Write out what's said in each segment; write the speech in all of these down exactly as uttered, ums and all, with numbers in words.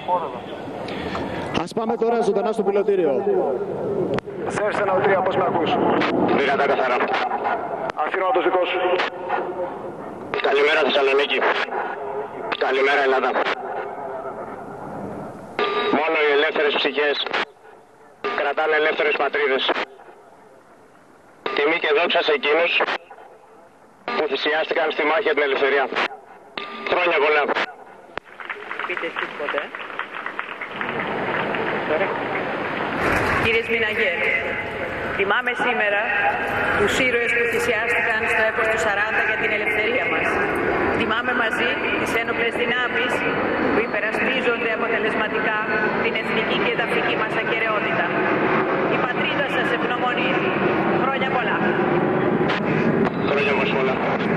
Ας πάμε τώρα ζωντανά στο πιλωτήριο. Θες ένα τρία, πώς με ακούς? Δυνατά καθαρά. Αφήνω το δικό σου. Καλημέρα Θεσσαλονίκη. Καλημέρα Ελλάδα. Μόνο οι ελεύθερες ψυχές κρατάνε ελεύθερες πατρίδες. Τιμή και δόξα σε εκείνους που θυσιάστηκαν στη μάχη για την ελευθερία. Χρόνια πολλά. Πείτε εσείς ποτέ. Κύριε Σμιναγέ, τιμάμε σήμερα τους ήρωες που θυσιάστηκαν στο έπος του σαράντα για την ελευθερία μας. Τιμάμε μαζί τις ένοπλες δυνάμεις που υπερασπίζονται αποτελεσματικά την εθνική και εδαφική μας ακεραιότητα. Η πατρίδα σας ευγνωμονεί. Χρόνια πολλά. Χρόνια μας πολλά.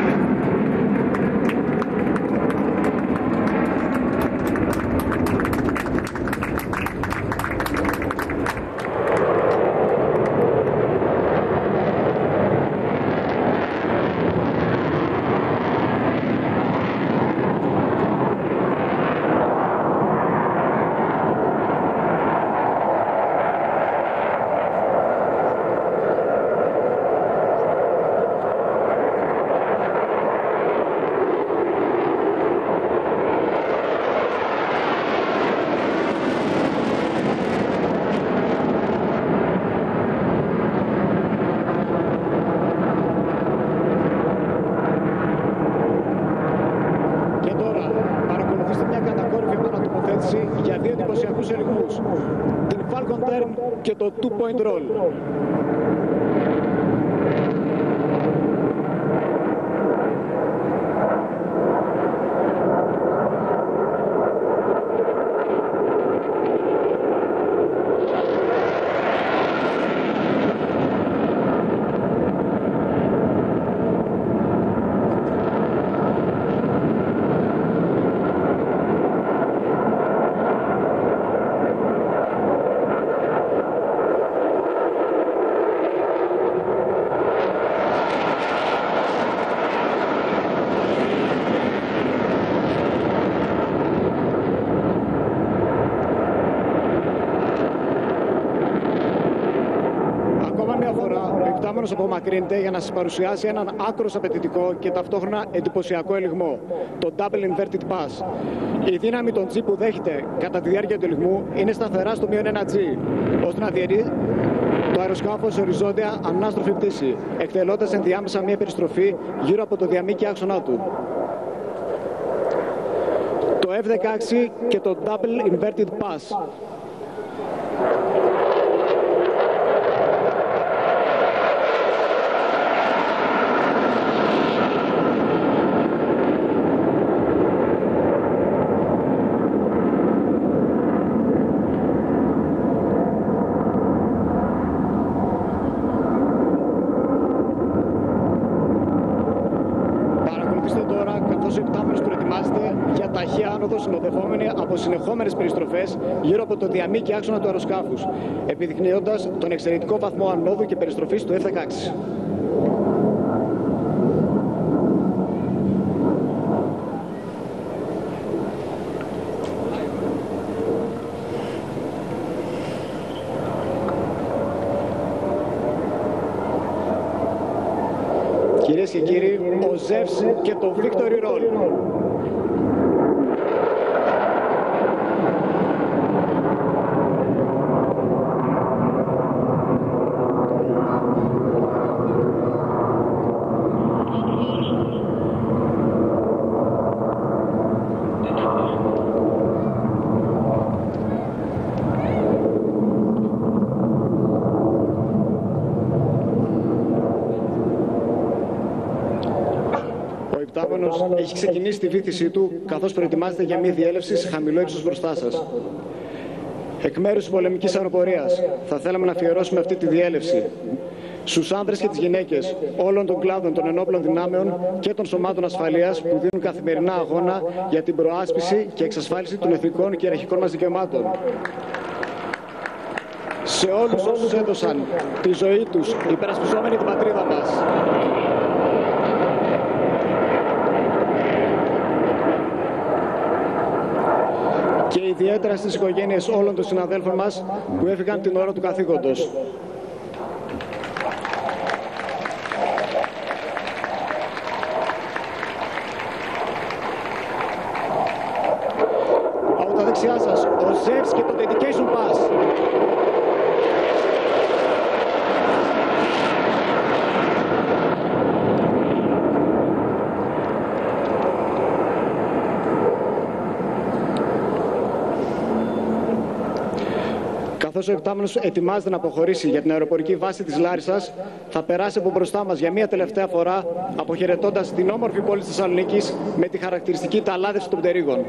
Για δύο εντυπωσιακούς ελιγμούς, την Falcon Term και το Two Point Roll. Υπτάμενος απομακρύνεται για να σας παρουσιάσει έναν άκρως απαιτητικό και ταυτόχρονα εντυπωσιακό ελιγμό, το Double Inverted Pass. Η δύναμη των G που δέχεται κατά τη διάρκεια του ελιγμού είναι σταθερά στο μείον ένα G, ώστε να διαιρεί το αεροσκάφος σε οριζόντια ανάστροφη πτήση, εκτελώντας ενδιάμεσα μια περιστροφή γύρω από το διαμήκη άξονά του. Το F δεκαέξι και το Double Inverted Pass. Συνοδευόμενη από συνεχόμενες περιστροφές γύρω από το διαμήκη άξονα του αεροσκάφους, επιδεικνύοντας τον εξαιρετικό βαθμό ανόδου και περιστροφής του F δεκαέξι. Κυρίες και κύριοι, ο Ζεύς και το Victory Roll. Έχει ξεκινήσει τη βύθισή του, καθώς προετοιμάζεται για μια διέλευση σε χαμηλό ύψος μπροστά σας. Εκ μέρους της πολεμικής αεροπορίας, θα θέλαμε να αφιερώσουμε αυτή τη διέλευση στους άνδρες και τις γυναίκες όλων των κλάδων των ενόπλων δυνάμεων και των σωμάτων ασφαλείας που δίνουν καθημερινά αγώνα για την προάσπιση και εξασφάλιση των εθνικών και ιεραρχικών μας δικαιωμάτων. Σε όλους όσους έδωσαν τη ζωή τους υπερασπιζόμενοι την πατρίδα μας. Και ιδιαίτερα στις οικογένειες όλων των συναδέλφων μας που έφυγαν την ώρα του καθήκοντος. Από τα δεξιά σας, ο Ζεύς και το Dedication Pass. Καθώς ο επτάμενος ετοιμάζεται να αποχωρήσει για την αεροπορική βάση της Λάρισσας, θα περάσει από μπροστά μας για μία τελευταία φορά, αποχαιρετώντας την όμορφη πόλη της Θεσσαλονίκης με τη χαρακτηριστική ταλάδευση των πτερύγων.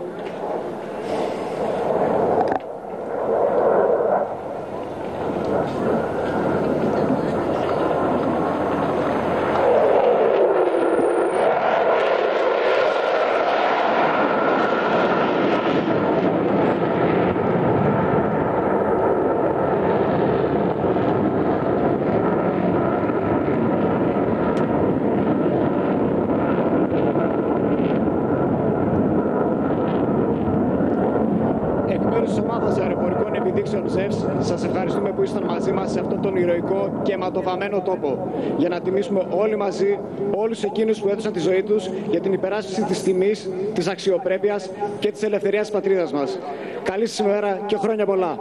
Σας ευχαριστούμε που ήσταν μαζί μας σε αυτόν τον ηρωικό και αιματοβαμμένο τόπο, για να τιμήσουμε όλοι μαζί όλους εκείνους που έδωσαν τη ζωή τους για την υπεράσπιση της τιμής, της αξιοπρέπειας και της ελευθερίας της πατρίδας μας. Καλή σας ημέρα και χρόνια πολλά.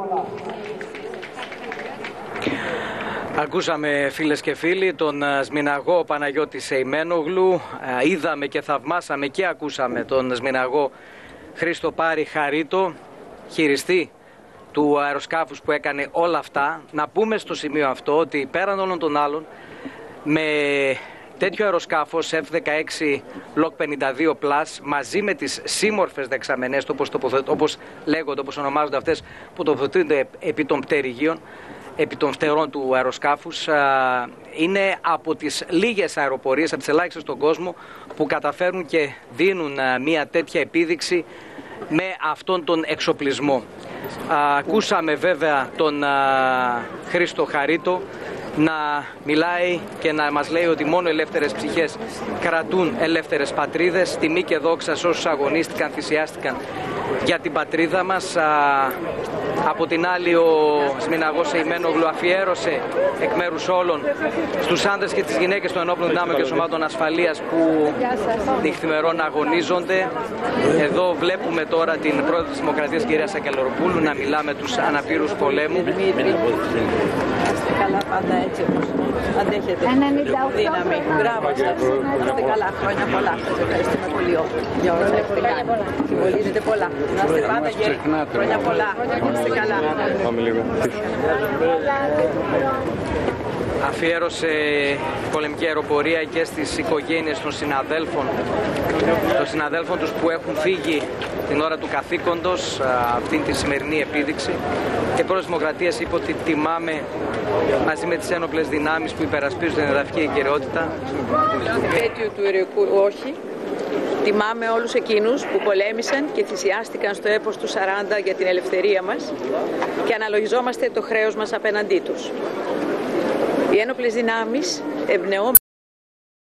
Ακούσαμε, φίλες και φίλοι, τον σμηναγό Παναγιώτη Σεϊμένογλου. Είδαμε και θαυμάσαμε και ακούσαμε τον σμηναγό Χρήστο Πάρη Χαρίτο, χειριστή του αεροσκάφους που έκανε όλα αυτά. Να πούμε στο σημείο αυτό ότι πέραν όλων των άλλων, με τέτοιο αεροσκάφος εφ δεκαέξι Block πενήντα δύο Plus, μαζί με τις σύμμορφες δεξαμενές, όπως, όπως λέγονται, όπως ονομάζονται αυτές, που τοποθετούνται επί των πτερυγίων, επί των φτερών του αεροσκάφους, είναι από τις λίγες αεροπορίες, από τις ελάχιστες στον κόσμο, που καταφέρουν και δίνουν μια τέτοια επίδειξη με αυτόν τον εξοπλισμό. Ακούσαμε βέβαια τον Χρήστο Χαρίτο να μιλάει και να μας λέει ότι μόνο ελεύθερες ψυχές κρατούν ελεύθερες πατρίδες. Τιμή και δόξα σε όσους αγωνίστηκαν, θυσιάστηκαν για την πατρίδα μας. Από την άλλη, ο σμηναγός Σεϊμένογλου αφιέρωσε εκ μέρους όλων στους άνδρες και τις γυναίκες των ενόπλων δυνάμεων και σωμάτων ασφαλείας που νυχθημερών αγωνίζονται. Εδώ βλέπουμε τώρα την πρόεδρο της Δημοκρατίας, κυρία Σακελαροπούλου, να μιλά με τους αναπήρους πολέμου. Είστε καλά πάντα έτσι όπως αντέχετε. Δύναμη. Μπράβο σας. Είστε καλά. Χρόνια πολλά. Σας ευχαριστούμε πολύ για όλα τα έχετε κάνει. Συμβολίζετε πολλά. Να είστε πάντα γεροί. Χρόνια πολλά. Είστε καλά. Πάμε λίγο. Αφιέρωσε πολεμική αεροπορία και στις οικογένειες των συναδέλφων, των συναδέλφων τους που έχουν φύγει την ώρα του καθήκοντος αυτήν τη σημερινή επίδειξη. Και πρόεδρος της Δημοκρατίας είπε ότι τιμάμε μαζί με τις ένοπλες δυνάμεις που υπερασπίζουν την εδαφική εγκαιρεότητα. Επέτειο του ηρωικού όχι. Τιμάμε όλους εκείνους που πολέμησαν και θυσιάστηκαν στο έπος του σαράντα για την ελευθερία μας και αναλογιζόμαστε το χρέος μας απέναντί τους. Οι ένοπλες δυνάμεις εμπνεώμενες